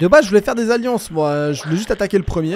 De base, je voulais faire des alliances, moi. Je voulais juste attaquer le premier.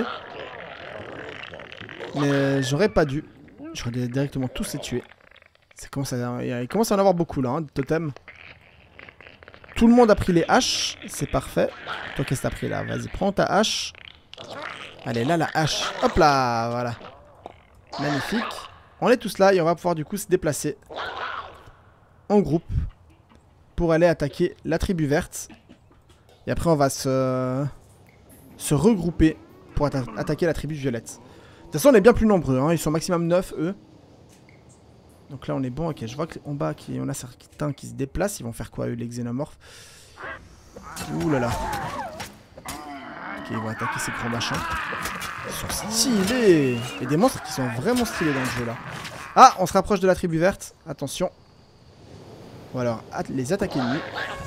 Mais j'aurais pas dû. J'aurais directement tous les tuer. Il commence à en avoir beaucoup, là, de totems. Tout le monde a pris les haches. C'est parfait. Toi, qu'est-ce que t'as pris, là? Vas-y, prends ta hache. Allez, là, la hache. Hop là, voilà. Magnifique. On est tous là et on va pouvoir, du coup, se déplacer en groupe pour aller attaquer la tribu verte. Et après, on va se regrouper pour attaquer la tribu violette. De toute façon, on est bien plus nombreux. Hein. Ils sont maximum 9, eux. Donc là, on est bon. Ok, je vois qu'en bas, on a certains qui se déplacent. Ils vont faire quoi, eux, les xénomorphes? Ouh là là. Ok, ils vont attaquer ces gros machins. Ils sont stylés. Il y a des monstres qui sont vraiment stylés dans le jeu, là. Ah, on se rapproche de la tribu verte. Attention. Ou alors, les attaquer de nuit.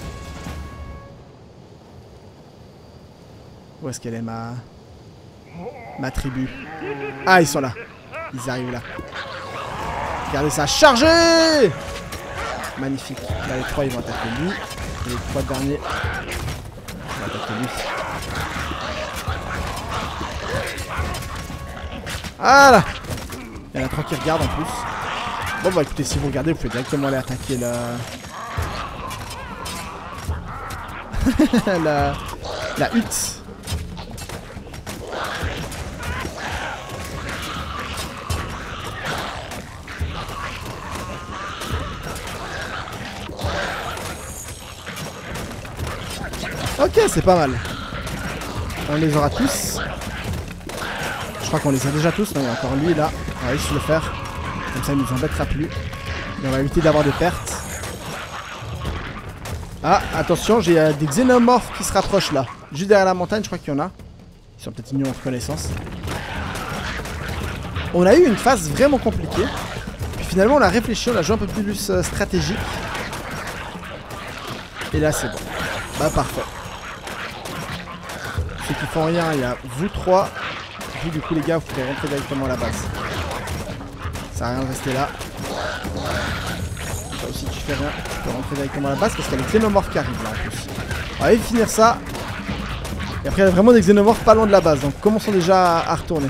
Où est-ce qu'elle est, ma tribu? Ah, ils sont là. Ils arrivent là. Regardez ça, chargé! Magnifique. Là, les 3, ils vont attaquer lui. Et les 3 derniers vont attaquer lui. Voilà! Il y en a 3 qui regardent en plus. Bon, bah écoutez, si vous regardez, vous pouvez directement aller attaquer la hutte. Ok, c'est pas mal. On les aura tous. Je crois qu'on les a déjà tous. Non, il y a encore lui là. On va juste le faire. Comme ça, il nous embêtera plus. Et on va éviter d'avoir de pertes. Ah, attention, j'ai des xénomorphes qui se rapprochent là. Juste derrière la montagne, je crois qu'il y en a. Ils sont peut-être mignons en connaissance. On a eu une phase vraiment compliquée. Puis finalement, on a réfléchi, on a joué un peu plus stratégique. Et là, c'est bon. Bah, parfait. Ceux qui font rien, il y a vous 3. Vous, du coup, les gars, vous pouvez rentrer directement à la base. Ça n'a rien de rester là. Toi aussi, tu fais rien. Tu peux rentrer directement à la base parce qu'il y a les xénomorphes qui arrivent là en plus. On va finir ça. Et après, il y a vraiment des xénomorphes pas loin de la base. Donc, commençons déjà à retourner.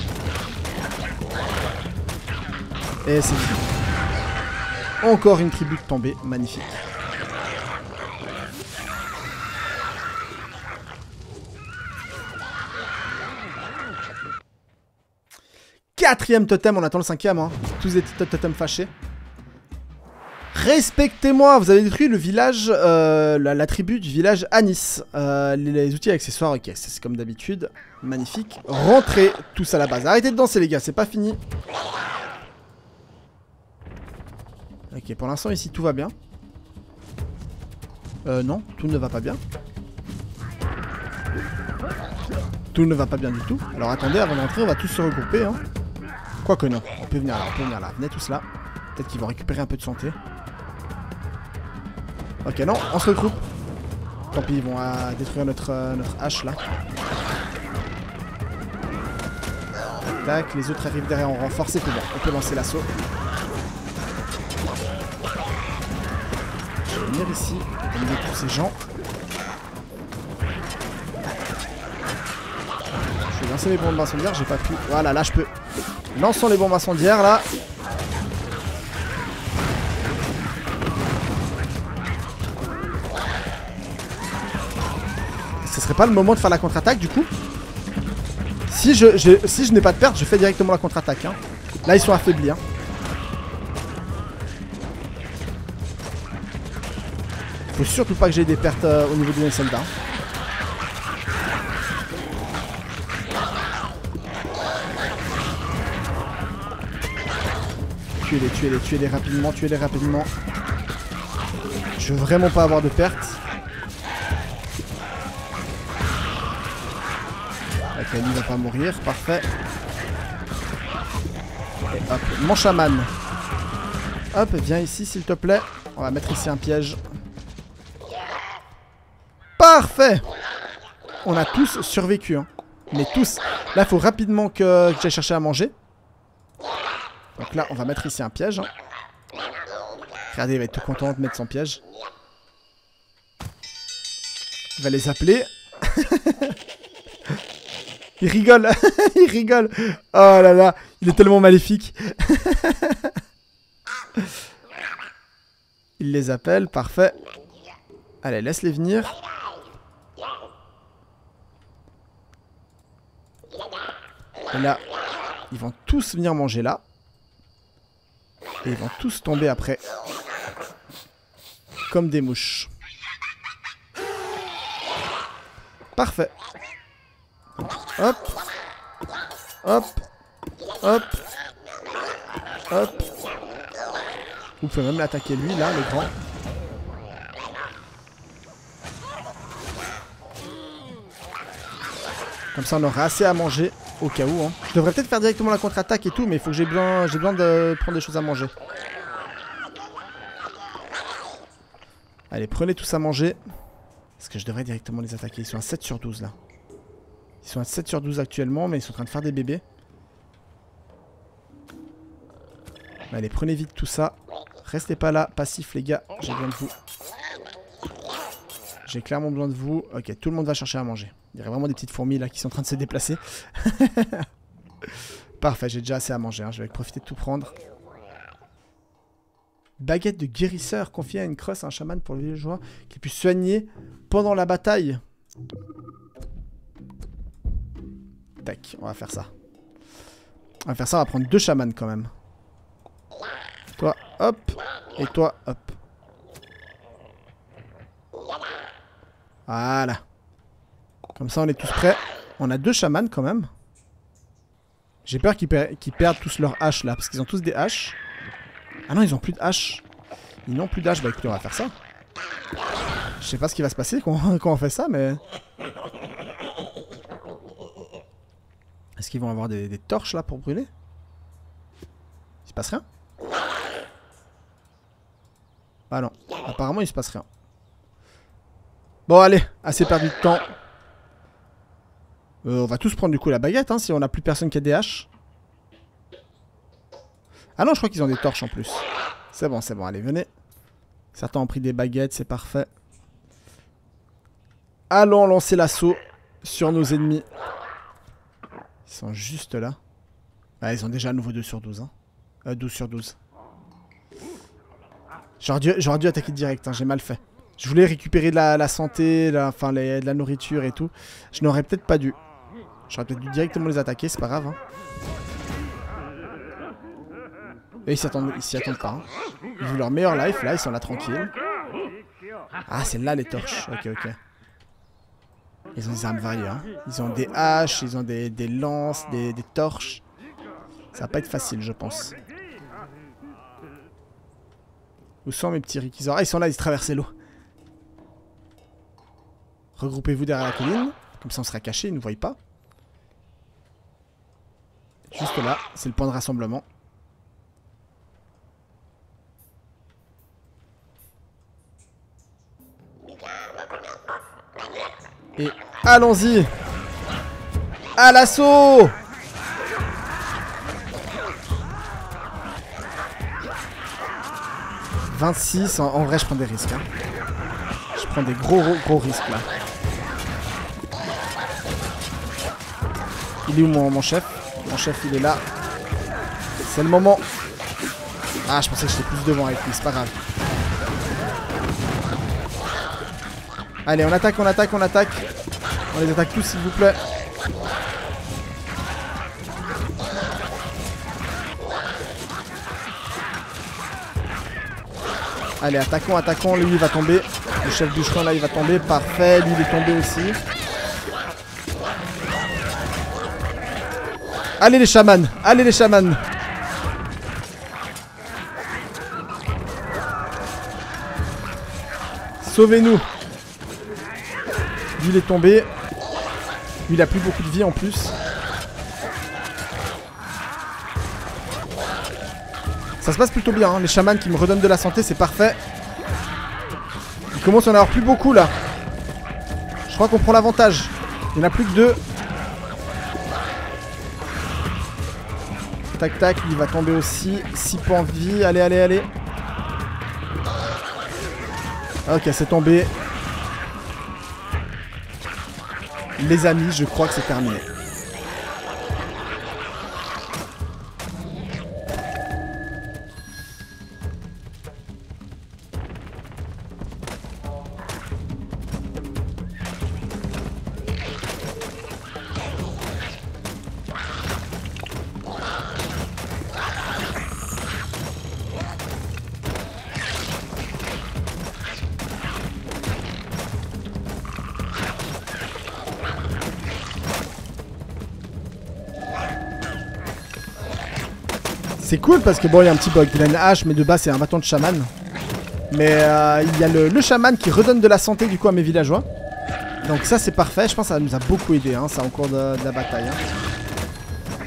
Et c'est fini. Encore une tribu tombée. Magnifique. Quatrième totem, on attend le 5ème. Hein. Tous des totems fâchés. Respectez-moi, vous avez détruit le village, la tribu du village Anis. Les outils et accessoires, ok, c'est comme d'habitude. Magnifique. Rentrez tous à la base. Arrêtez de danser les gars, c'est pas fini. Ok, pour l'instant ici tout va bien. Non, tout ne va pas bien. Tout ne va pas bien du tout. Alors attendez, avant d'entrer, on va tous se regrouper. Hein. Quoique non, on peut venir là, on peut venir là. Venez tous là. Peut-être qu'ils vont récupérer un peu de santé. Ok, non, on se regroupe. Tant pis, ils vont détruire notre hache là. Tac, les autres arrivent derrière en renfort, c'est tout bon. On peut lancer l'assaut. Je vais venir ici, éliminer tous ces gens. Je vais lancer les bombes incendiaires, j'ai pas pu. Voilà, là je peux. Lançons les bombes incendiaires là. Ce serait pas le moment de faire la contre-attaque du coup? Si je n'ai pas de perte, je fais directement la contre-attaque. Hein. Là ils sont affaiblis. Hein. Faut surtout pas que j'ai des pertes au niveau de mes soldats. Tuez-les rapidement, tuez-les rapidement. Je veux vraiment pas avoir de pertes. Ok, lui va pas mourir, parfait. Et hop, mon chaman. Hop, viens ici s'il te plaît. On va mettre ici un piège. Parfait. On a tous survécu, hein. Mais tous. Là, il faut rapidement que j'aille chercher à manger. Donc là, on va mettre ici un piège. Hein. Regardez, il va être tout content de mettre son piège. Il va les appeler. Il rigole. Il rigole. Oh là là. Il est tellement maléfique. Il les appelle. Parfait. Allez, laisse-les venir. Et là, ils vont tous venir manger là. Et ils vont tous tomber après. Comme des mouches. Parfait. Hop. Hop. Hop. Hop. Vous pouvez même l'attaquer lui, là, le grand. Comme ça, on aura assez à manger. Au cas où, hein. Je devrais peut-être faire directement la contre-attaque et tout, mais il faut que j'ai besoin de prendre des choses à manger. Allez, prenez tous à manger. Est-ce que je devrais directement les attaquer? Ils sont à 7 sur 12 là. Ils sont à 7 sur 12 actuellement, mais ils sont en train de faire des bébés. Allez, prenez vite tout ça. Restez pas là, passif les gars. J'ai besoin de vous. J'ai clairement besoin de vous. Ok, tout le monde va chercher à manger. Il y aurait vraiment des petites fourmis là qui sont en train de se déplacer. Parfait, j'ai déjà assez à manger. Hein. Je vais profiter de tout prendre. Baguette de guérisseur confiée à une crosse à un chaman pour le villageois qui puisse soigner pendant la bataille. Tac, on va faire ça. On va faire ça, on va prendre 2 chamans quand même. Toi, hop. Et toi, hop. Voilà. Comme ça, on est tous prêts. On a 2 chamans quand même. J'ai peur qu'ils perdent tous leurs haches là, parce qu'ils ont tous des haches. Ah non, ils ont plus de haches. Ils n'ont plus d'haches. Bah écoutez, on va faire ça. Je sais pas ce qui va se passer quand on fait ça, mais... Est-ce qu'ils vont avoir des torches là pour brûler? Il se passe rien? Ah non, apparemment il se passe rien. Bon allez, assez perdu de temps. On va tous prendre du coup la baguette, hein, si on n'a plus personne qui a des haches. Ah non, je crois qu'ils ont des torches en plus. C'est bon, allez, venez. Certains ont pris des baguettes, c'est parfait. Allons lancer l'assaut sur nos ennemis. Ils sont juste là. Ah, ils ont déjà à nouveau 2 sur 12. Hein. 12 sur 12. J'aurais dû attaquer direct, hein, j'ai mal fait. Je voulais récupérer de la santé, de la nourriture et tout. Je n'aurais peut-être pas dû. J'aurais peut-être dû directement les attaquer, c'est pas grave. Hein. Et ils s'y attendent pas. Hein. Ils ont leur meilleur life, là, ils sont là tranquilles. Ah, c'est là les torches. Ok, ok. Ils ont des armes variées. Hein. Ils ont des haches, ils ont des lances, des torches. Ça va pas être facile, je pense. Où sont mes petits riquisors? Ah, ils sont là, ils traversent l'eau. Regroupez-vous derrière la colline. Comme ça, on sera caché, ils ne nous voient pas. Juste là, c'est le point de rassemblement. Et allons-y! À l'assaut! « 26, en vrai je prends des risques. Hein. Je prends des gros risques là. Il est où mon chef? Mon chef il est là. C'est le moment. Ah, je pensais que j'étais plus devant avec lui, c'est pas grave. Allez, on attaque, on attaque, on attaque. On les attaque tous s'il vous plaît. Allez, attaquons, attaquons. Lui, il va tomber. Le chef bûcheron, là, il va tomber. Parfait. Lui, il est tombé aussi. Allez, les chamans. Allez, les chamans. Sauvez-nous. Lui, il est tombé. Lui, il a plus beaucoup de vie en plus. Ça se passe plutôt bien, hein. Les chamans qui me redonnent de la santé, c'est parfait. Il commence à en avoir plus beaucoup là. Je crois qu'on prend l'avantage. Il n'y en a plus que 2. Tac tac, il va tomber aussi. 6 points de vie. Allez, allez, allez. Ok, c'est tombé. Les amis, je crois que c'est terminé. C'est cool parce que bon, il y a un petit bug. Il a une hache, mais de base, c'est un bâton de chaman. Mais il y a le chaman qui redonne de la santé du coup à mes villageois. Donc ça, c'est parfait. Je pense que ça nous a beaucoup aidé, hein, ça, en cours de la bataille. Hein.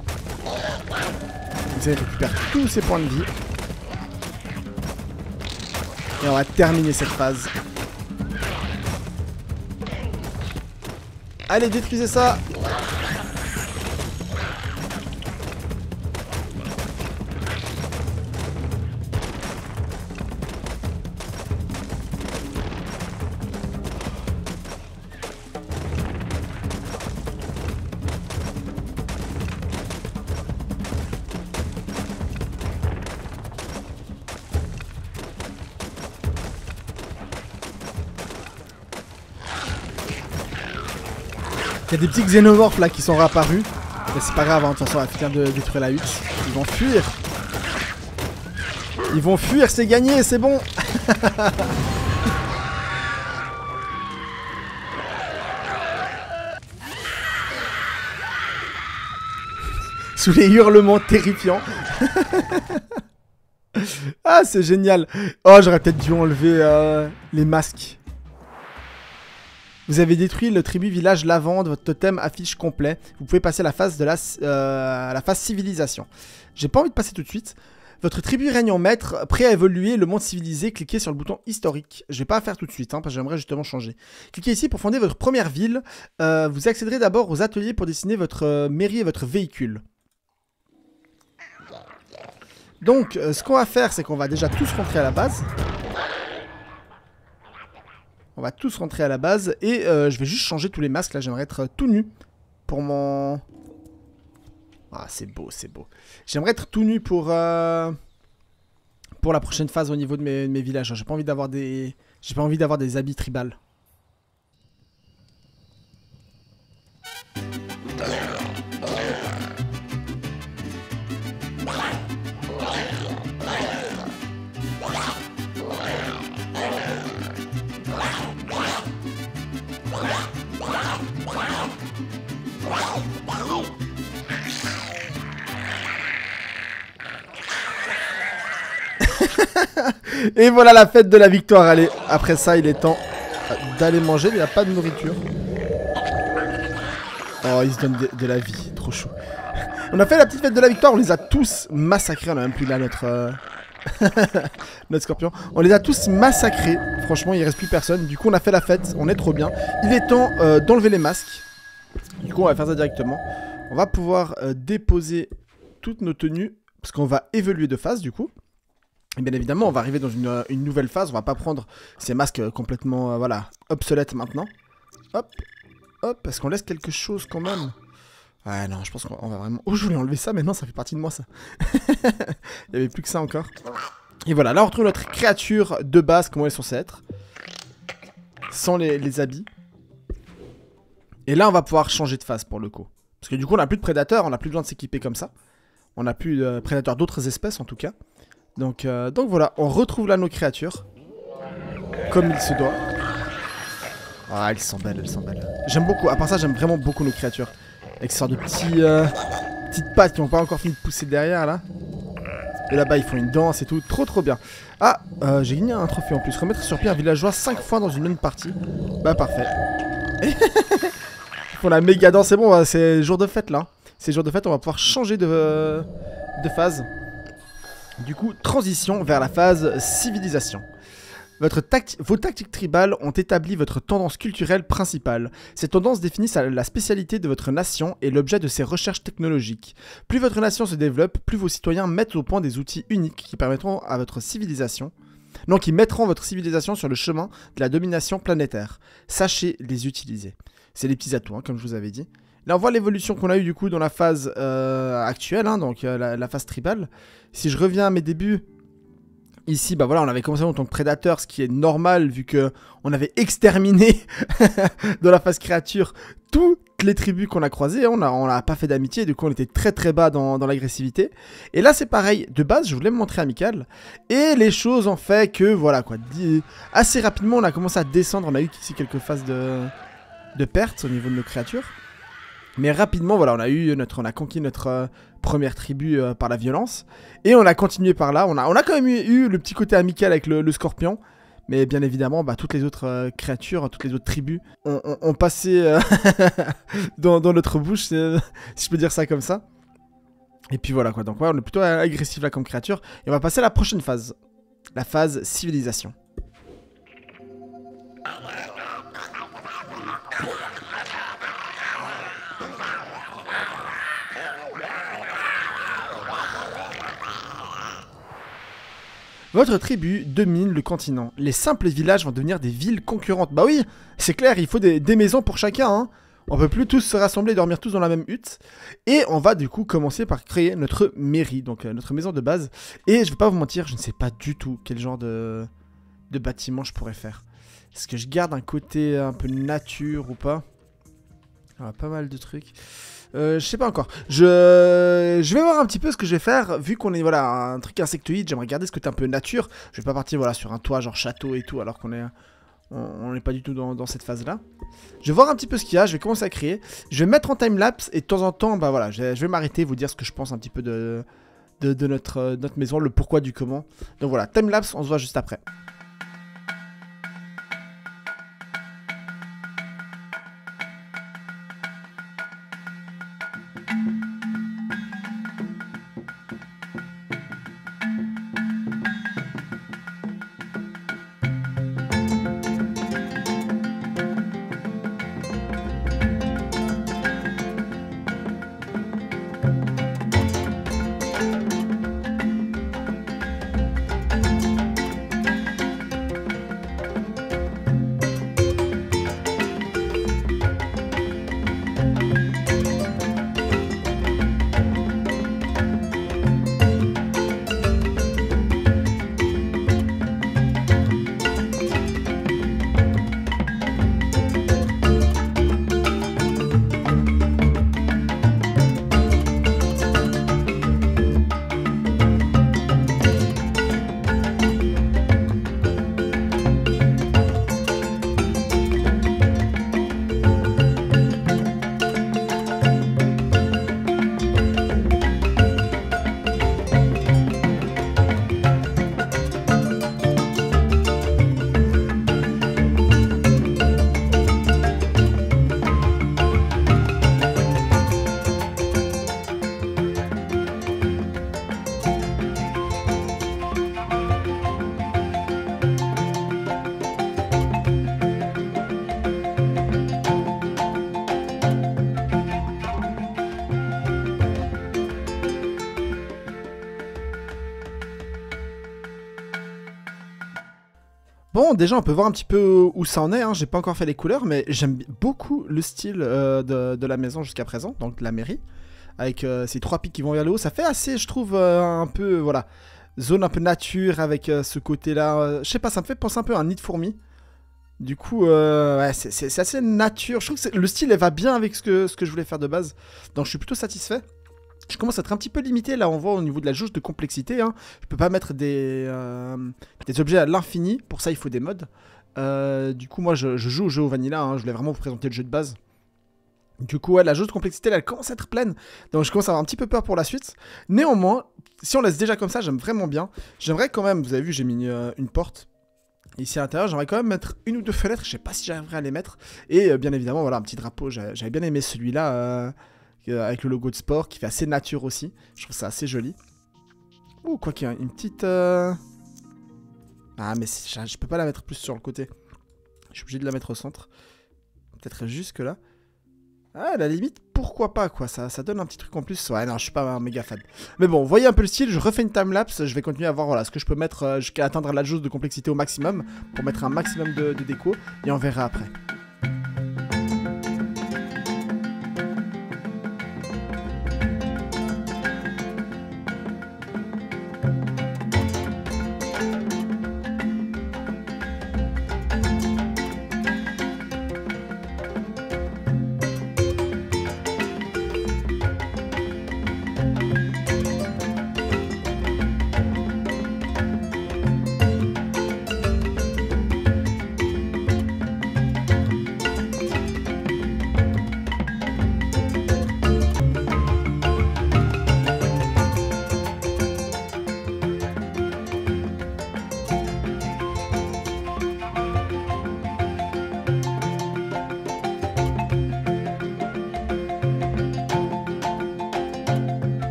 Vous allez récupérer tous ces points de vie. Et on va terminer cette phase. Allez, détruisez ça! Il y a des petits xénomorphes là qui sont réapparus. Mais c'est pas grave, hein, de toute façon on va finir de détruire la hutte. Ils vont fuir. Ils vont fuir, c'est gagné, c'est bon. Sous les hurlements terrifiants. Ah, c'est génial. Oh, j'aurais peut-être dû enlever les masques. Vous avez détruit le tribu village Lavande, votre totem affiche complet. Vous pouvez passer à la phase de la phase civilisation. J'ai pas envie de passer tout de suite. Votre tribu règne en maître, prêt à évoluer le monde civilisé, cliquez sur le bouton historique. Je vais pas faire tout de suite, hein, parce que j'aimerais justement changer. Cliquez ici pour fonder votre première ville. Vous accéderez d'abord aux ateliers pour dessiner votre mairie et votre véhicule. Donc, ce qu'on va faire, c'est qu'on va déjà tous rentrer à la base. On va tous rentrer à la base et je vais juste changer tous les masques. Là, j'aimerais être tout nu pour mon... Ah, c'est beau, c'est beau. J'aimerais être tout nu pour la prochaine phase au niveau de mes villages. J'ai pas envie d'avoir des... J'ai pas envie d'avoir des habits tribales. Et voilà la fête de la victoire. Allez, après ça, il est temps d'aller manger. Il n'y a pas de nourriture. Oh, il se donne de la vie. Trop chaud. On a fait la petite fête de la victoire. On les a tous massacrés. On a même plus là notre... notre scorpion. On les a tous massacrés. Franchement, il ne reste plus personne. Du coup, on a fait la fête. On est trop bien. Il est temps d'enlever les masques. Du coup, on va faire ça directement. On va pouvoir déposer toutes nos tenues. Parce qu'on va évoluer de phase, du coup. Et bien évidemment, on va arriver dans une nouvelle phase. On va pas prendre ces masques complètement voilà, obsolètes maintenant. Hop, hop, est-ce qu'on laisse quelque chose quand même? Ouais, non, je pense qu'on va vraiment... Oh, je voulais enlever ça, mais non, ça fait partie de moi, ça. Il n'y avait plus que ça encore. Et voilà, là, on retrouve notre créature de base, comment elle est censée être. Sans les habits. Et là, on va pouvoir changer de phase, pour le coup. Parce que du coup, on n'a plus de prédateurs, on n'a plus besoin de s'équiper comme ça. On n'a plus de prédateurs d'autres espèces, en tout cas. Donc voilà, on retrouve là nos créatures. Comme il se doit. Ah, elles sont belles, elles sont belles. J'aime beaucoup, à part ça, j'aime vraiment beaucoup nos créatures. Avec ce genre de petites pattes qui n'ont pas encore fini de pousser derrière, là. Et là-bas, ils font une danse et tout. Trop, trop bien. Ah, j'ai gagné un trophée en plus. Remettre sur pied un villageois 5 fois dans une même partie. Bah, parfait. Ils font la méga danse. C'est bon, c'est jour de fête, là. C'est jour de fête, on va pouvoir changer de phase. Du coup, transition vers la phase civilisation. Vos tactiques tribales ont établi votre tendance culturelle principale. Ces tendances définissent la spécialité de votre nation et l'objet de ses recherches technologiques. Plus votre nation se développe, plus vos citoyens mettent au point des outils uniques qui permettront à votre civilisation... qui mettront votre civilisation sur le chemin de la domination planétaire. Sachez les utiliser. C'est les petits atouts, hein, comme je vous avais dit. Là, on voit l'évolution qu'on a eu du coup dans la phase actuelle, hein, donc la phase tribale. Si je reviens à mes débuts, ici, bah voilà, on avait commencé en tant que prédateur, ce qui est normal vu que on avait exterminé dans la phase créature toutes les tribus qu'on a croisées. On n'a pas fait d'amitié, du coup on était très très bas dans l'agressivité. Et là c'est pareil, de base je voulais me montrer amical. Et les choses ont fait que, voilà quoi, assez rapidement on a commencé à descendre. On a eu ici quelques phases de pertes au niveau de nos créatures. Mais rapidement, voilà, on a conquis notre première tribu par la violence. Et on a continué par là. On a quand même eu le petit côté amical avec le scorpion. Mais bien évidemment, bah, toutes les autres créatures, toutes les autres tribus ont passé dans notre bouche, si je peux dire ça comme ça. Et puis voilà quoi, donc ouais, on est plutôt agressif là comme créature. Et on va passer à la prochaine phase. La phase civilisation. Votre tribu domine le continent. Les simples villages vont devenir des villes concurrentes. Bah oui, c'est clair, il faut des maisons pour chacun. Hein. On peut plus tous se rassembler et dormir tous dans la même hutte. Et on va du coup commencer par créer notre mairie, donc notre maison de base. Et je vais pas vous mentir, je ne sais pas du tout quel genre de bâtiment je pourrais faire. Est-ce que je garde un côté un peu nature ou pas? Pas mal de trucs. Je sais pas encore. Je vais voir un petit peu ce que je vais faire. Vu qu'on est voilà un truc insectoïde, j'aimerais garder ce côté un peu nature. Je vais pas partir voilà sur un toit genre château et tout, alors qu'on est on n'est pas du tout dans cette phase là. Je vais voir un petit peu ce qu'il y a. Je vais commencer à créer. Je vais mettre en timelapse et de temps en temps, bah voilà, je vais m'arrêter, vous dire ce que je pense un petit peu de notre maison, le pourquoi du comment. Donc voilà, timelapse, on se voit juste après. Bon, déjà, on peut voir un petit peu où ça en est. Hein. J'ai pas encore fait les couleurs, mais j'aime beaucoup le style de la maison jusqu'à présent, donc de la mairie. Avec ces trois pics qui vont vers le haut. Ça fait assez, je trouve, un peu, voilà, zone un peu nature avec ce côté-là. Je sais pas, ça me fait penser un peu à un nid de fourmis. Du coup, ouais, c'est assez nature. Je trouve que le style, elle va bien avec ce que je voulais faire de base. Donc, je suis plutôt satisfait. Je commence à être un petit peu limité, là on voit au niveau de la jauge de complexité, hein. Je peux pas mettre des objets à l'infini, pour ça il faut des mods. Du coup moi je joue au jeu au vanilla, hein. Je voulais vraiment vous présenter le jeu de base. Du coup ouais, la jauge de complexité là, elle commence à être pleine, donc je commence à avoir un petit peu peur pour la suite. Néanmoins, si on laisse déjà comme ça, j'aime vraiment bien. J'aimerais quand même, vous avez vu j'ai mis une porte ici à l'intérieur, j'aimerais quand même mettre une ou deux fenêtres, je sais pas si j'arriverai à les mettre. Et bien évidemment voilà un petit drapeau, j'avais bien aimé celui-là. Avec le logo de sport qui fait assez nature aussi. Je trouve ça assez joli. Ouh, quoi qu'il y a une petite... Ah, mais je peux pas la mettre plus sur le côté. Je suis obligé de la mettre au centre. Peut-être jusque là. Ah, à la limite, pourquoi pas, quoi. Ça donne un petit truc en plus. Ouais, non, je suis pas un méga fan. Mais bon, voyez un peu le style. Je refais une timelapse. Je vais continuer à voir voilà, ce que je peux mettre jusqu'à atteindre la jauge de complexité au maximum. Pour mettre un maximum de déco. Et on verra après.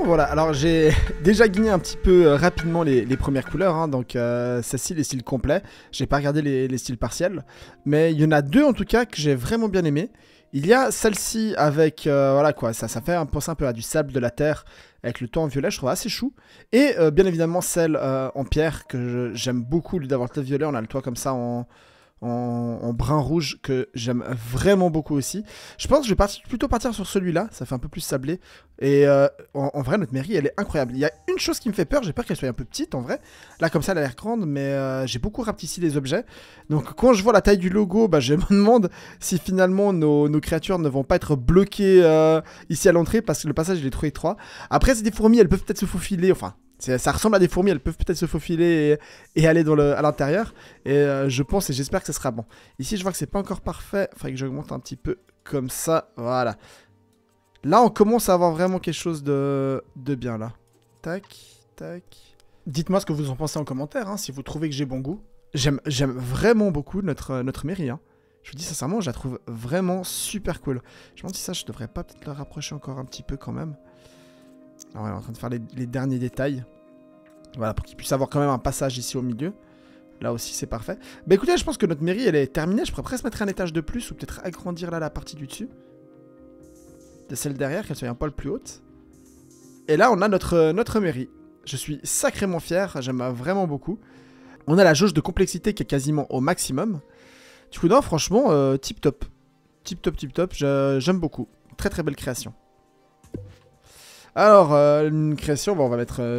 voilà, alors j'ai déjà guigné un petit peu rapidement les premières couleurs, hein, donc celle-ci, les styles complets. J'ai pas regardé les styles partiels, mais il y en a deux en tout cas que j'ai vraiment bien aimé. Il y a celle-ci avec, voilà quoi, ça fait penser un peu à du sable de la terre, avec le ton en violet, je trouve assez chou. Et bien évidemment celle en pierre, que j'aime beaucoup, lui d'avoir le toit violet, on a le toit comme ça en brun rouge que j'aime vraiment beaucoup aussi. Je pense que je vais plutôt partir sur celui-là, ça fait un peu plus sablé. Et en vrai, notre mairie, elle est incroyable. Il y a une chose qui me fait peur, j'ai peur qu'elle soit un peu petite en vrai. Là, comme ça, elle a l'air grande, mais j'ai beaucoup rapetissé les objets. Donc, quand je vois la taille du logo, bah, je me demande si finalement nos créatures ne vont pas être bloquées ici à l'entrée parce que le passage, il est trop étroit. Après, c'est des fourmis, elles peuvent peut-être se faufiler, enfin. Ça ressemble à des fourmis, elles peuvent peut-être se faufiler et aller à l'intérieur. Et je pense et j'espère que ce sera bon. Ici, je vois que c'est pas encore parfait. Il faudrait que j'augmente un petit peu comme ça. Voilà. Là, on commence à avoir vraiment quelque chose de bien, là. Tac, tac. Dites-moi ce que vous en pensez en commentaire, hein, si vous trouvez que j'ai bon goût. J'aime vraiment beaucoup notre mairie, hein. Je vous dis sincèrement, je la trouve vraiment super cool. Je me demande si ça, je devrais pas peut-être la rapprocher encore un petit peu quand même. Alors, on est en train de faire les derniers détails. Voilà, pour qu'il puisse avoir quand même un passage ici au milieu. Là aussi, c'est parfait. Bah écoutez, je pense que notre mairie, elle est terminée. Je pourrais presque mettre un étage de plus ou peut-être agrandir là la partie du dessus. De celle derrière, qu'elle soit un poil plus haute. Et là, on a notre mairie. Je suis sacrément fier, j'aime vraiment beaucoup. On a la jauge de complexité qui est quasiment au maximum. Du coup, non, franchement, tip top. Tip top, tip top, j'aime beaucoup. Très très belle création. Alors, une création, bon, on va mettre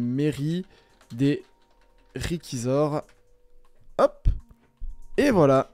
mairie des Rikizor. Hop. Et voilà.